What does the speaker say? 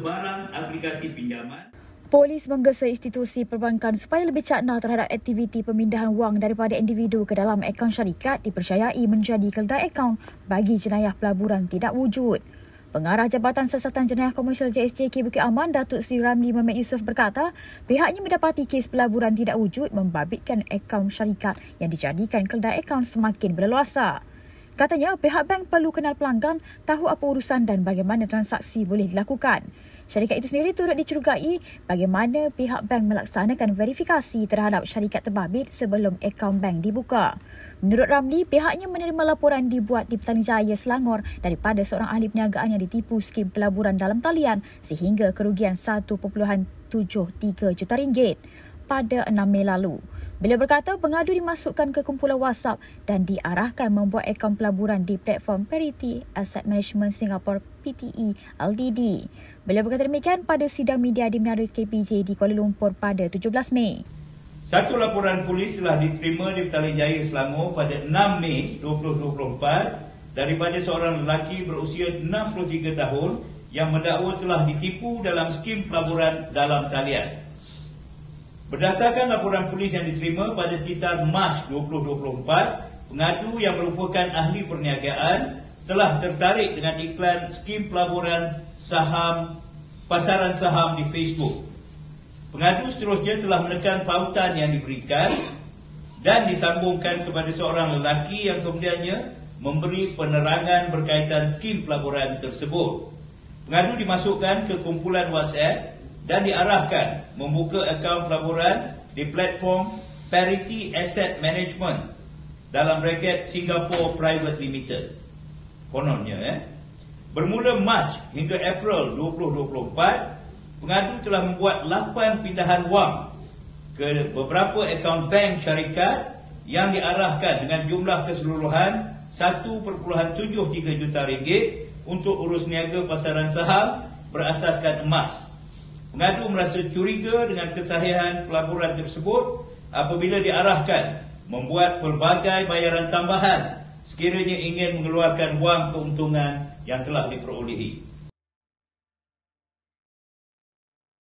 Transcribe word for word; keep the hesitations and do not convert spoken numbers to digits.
sebarang aplikasi pinjaman. Polis menggesa institusi perbankan supaya lebih cakna terhadap aktiviti pemindahan wang daripada individu ke dalam akaun syarikat dipercayai menjadi keledai akaun bagi jenayah pelaburan tidak wujud. Pengarah Jabatan Siasatan Jenayah Komersial J S J K Bukit Aman, Datuk Seri Ramli Mohamed Yusof berkata, pihaknya mendapati kes pelaburan tidak wujud membabitkan akaun syarikat yang dijadikan keledai akaun semakin berleluasa. Katanya, pihak bank perlu kenal pelanggan, tahu apa urusan dan bagaimana transaksi boleh dilakukan. Syarikat itu sendiri turut dicurigai bagaimana pihak bank melaksanakan verifikasi terhadap syarikat terbabit sebelum akaun bank dibuka. Menurut Ramli, pihaknya menerima laporan dibuat di Petaling Jaya, Selangor daripada seorang ahli perniagaan yang ditipu skim pelaburan dalam talian sehingga kerugian satu perpuluhan tujuh tiga juta ringgit pada enam Mei lalu. Beliau berkata pengadu dimasukkan ke kumpulan WhatsApp dan diarahkan membuat akaun pelaburan di platform Parity Asset Management Singapore P T E L T D. Beliau berkata demikian pada sidang media di Menara K P J di Kuala Lumpur pada tujuh belas Mei. Satu laporan polis telah diterima di Petaling Jaya, Selangor pada enam Mei dua ribu dua puluh empat daripada seorang lelaki berusia enam puluh tiga tahun yang mendakwa telah ditipu dalam skim pelaburan dalam talian. Berdasarkan laporan polis yang diterima pada sekitar Mac dua ribu dua puluh empat, pengadu yang merupakan ahli perniagaan telah tertarik dengan iklan skim pelaburan saham pasaran saham di Facebook. Pengadu seterusnya telah menekan pautan yang diberikan dan disambungkan kepada seorang lelaki yang kemudiannya memberi penerangan berkaitan skim pelaburan tersebut. Pengadu dimasukkan ke kumpulan WhatsApp dan diarahkan membuka akaun pelaburan di platform Parity Asset Management dalam braket Singapore Private Limited. Kononnya, eh? Bermula Mac hingga April dua ribu dua puluh empat, pengadu telah membuat lapan pindahan wang ke beberapa akaun bank syarikat yang diarahkan dengan jumlah keseluruhan satu perpuluhan tujuh tiga juta ringgit untuk urus niaga pasaran saham berasaskan emas. Pengadu merasa curiga dengan kesahihan pelaburan tersebut apabila diarahkan membuat pelbagai bayaran tambahan sekiranya ingin mengeluarkan wang keuntungan yang telah diperolehi.